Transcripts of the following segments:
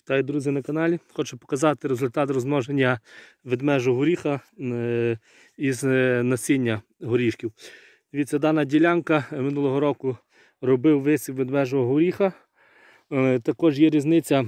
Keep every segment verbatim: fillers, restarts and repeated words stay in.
Вітаю, друзі, на каналі. Хочу показати результат розмноження ведмежого горіха із насіння горішків. Дивіться, дана ділянка минулого року робив висів ведмежого горіха. Також є різниця,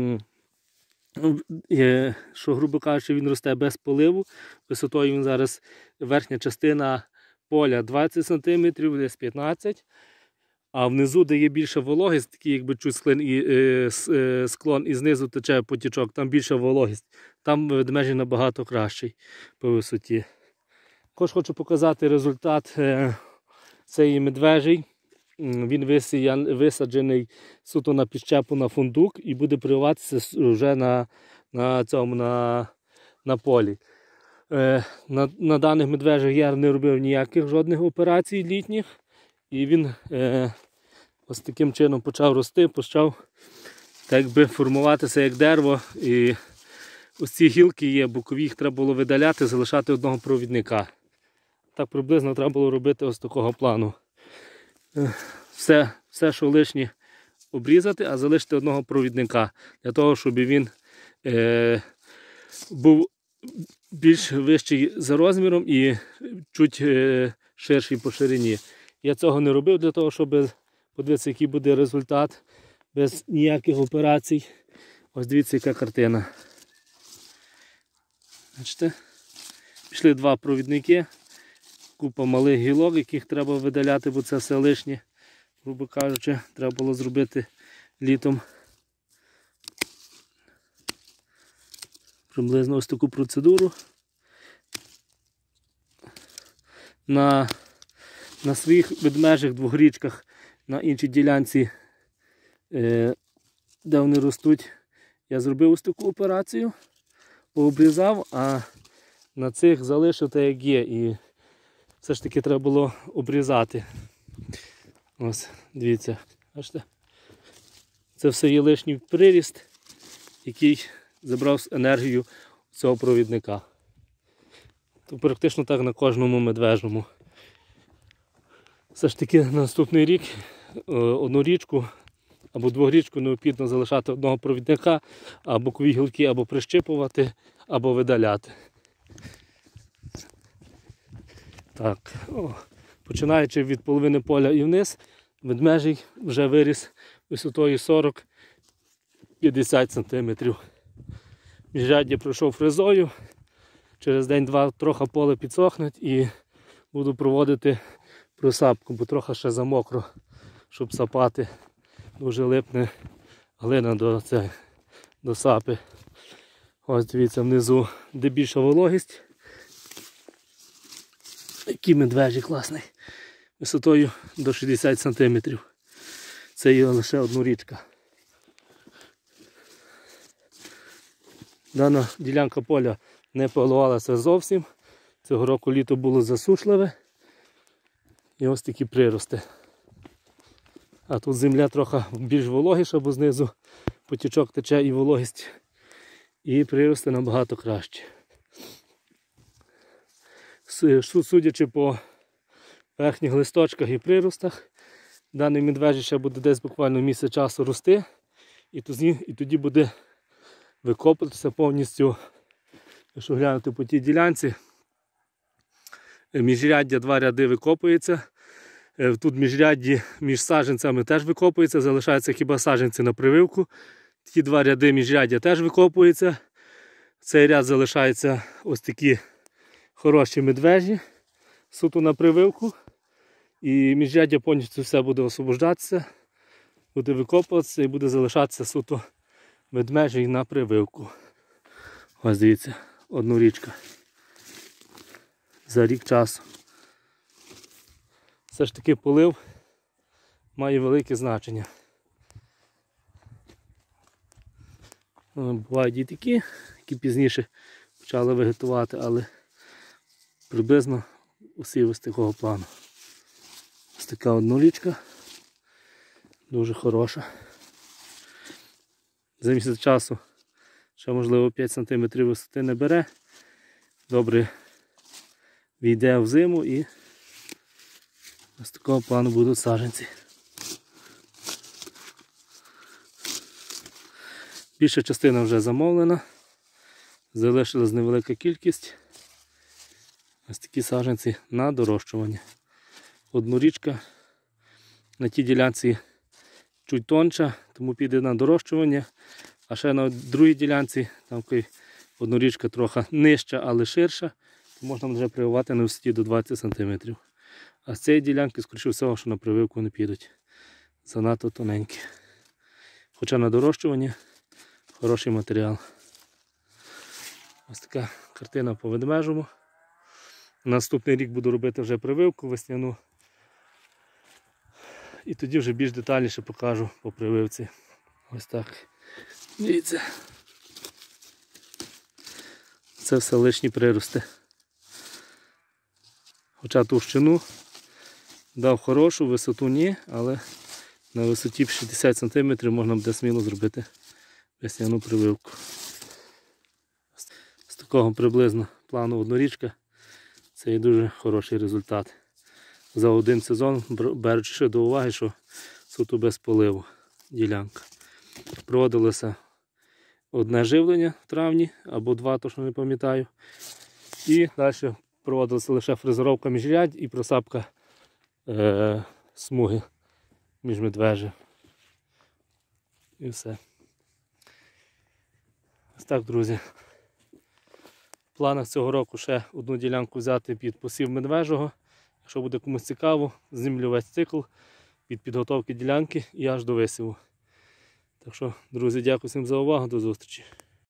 що, грубо кажучи, він росте без поливу. Висотою він зараз верхня частина поля двадцять сантиметрів, десь п'ятнадцять. А внизу, де є більша вологість, такий якби чуть склон і, е, е, склон і знизу тече потічок, там більша вологість. Там ведмежий набагато кращий по висоті. Також хочу показати результат е, цієї медвежий. Він висіян, висаджений суто на підщепу на фундук і буде прививатися вже на, на, цьому, на, на полі. Е, на, на даних медвежах я не робив ніяких жодних операцій літніх. І він е, ось таким чином почав рости, почав так би формуватися як дерево. І ось ці гілки є, бокові, їх треба було видаляти, залишати одного провідника. Так приблизно треба було робити ось такого плану. Е, все, все, що лишнє, обрізати, а залишити одного провідника. Для того, щоб він е, був більш вищий за розміром і чуть е, ширший по ширині. Я цього не робив для того, щоб подивитися, який буде результат без ніяких операцій. Ось дивіться, яка картина. Бачите? Пішли два провідники, купа малих гілок, яких треба видаляти, бо це все лишнє, грубо кажучи, треба було зробити літом. Приблизно ось таку процедуру. На На своїх ведмежих двогрічках, на іншій ділянці, де вони ростуть, я зробив ось таку операцію, пообрізав, а на цих залишив те, як є. І все ж таки треба було обрізати. Ось, дивіться, бачите? Це все є лишній приріст, який забрав енергію цього провідника. То практично так на кожному медвежому. Все ж таки на наступний рік одну річку або двогрічку необхідно залишати одного провідника, а бокові гілки або прищипувати, або видаляти. Так, о, починаючи від половини поля і вниз, ведмежий вже виріс висотою сорок-п'ятдесят сантиметрів. Міжряддя пройшов фрезою, через день-два трохи поле підсохне і буду проводити просапку, бо трохи ще замокро, щоб сапати. Дуже липне глина до, це, до сапи. Ось дивіться внизу, де більша вологість. Який медвежий класний. Висотою до шістдесят сантиметрів. Це є лише одна річка. Дана ділянка поля не поливалася зовсім. Цього року літо було засушливе. І ось такі прирости. А тут земля трохи більш вологіша, бо знизу потічок тече і вологість. І прирости набагато краще. Судячи по верхніх листочках і приростах, даний медвежий ще буде десь буквально місяць часу рости. І тоді, і тоді буде викопуватися повністю, якщо глянути по тій ділянці. Міжряддя, два ряди викопується. Тут міжрядді між саджанцями теж викопується, залишаються хіба саджанці на прививку. Ті два ряди міжряддя теж викопуються. Цей ряд залишаються ось такі хороші медвежі, суто на прививку. І міжряддя повністю все буде освобождатися, буде викопуватися і буде залишатися суто медвежі на прививку. Ось дивіться, одна річка. За рік часу. Все ж таки полив має велике значення. Бувають і такі, які пізніше почали вегетувати, але приблизно усі ось такого плану. Ось така однолічка, дуже хороша. За місяць часу ще можливо п'ять сантиметрів висоти не бере. Добре війде в зиму і ось такого плану будуть саджанці. Більша частина вже замовлена. Залишилась невелика кількість. Ось такі саджанці на дорощування. Однорічка на тій ділянці чуть тонша, тому піде на дорощування. А ще на другій ділянці, там однорічка трохи нижча, але ширша, то можна вже прививати на висоті до двадцять сантиметрів. А з цієї ділянки, скоріше всього, що на прививку не підуть. Занадто тоненькі. Хоча на дорощування хороший матеріал. Ось така картина по ведмежому. Наступний рік буду робити вже прививку весняну. І тоді вже більш детальніше покажу по прививці. Ось так. Дивіться. Це все лишні прирости. Хоча товщину дав хорошу, висоту ні, але на висоті шістдесят сантиметрів можна буде сміло зробити весняну прививку. З такого приблизно плану однорічка це є дуже хороший результат. За один сезон, беручи ще до уваги, що суто без поливу ділянка. Проводилося одне живлення в травні, або два, точно не пам'ятаю. І далі проводилася лише фрезеровка міжрядь і просапка е, смуги між медвежі. І все. Ось так, друзі. В планах цього року ще одну ділянку взяти під посів медвежого. Якщо буде комусь цікаво, знімлю весь цикл від підготовки ділянки і аж до висіву. Так що, друзі, дякую всім за увагу, до зустрічі.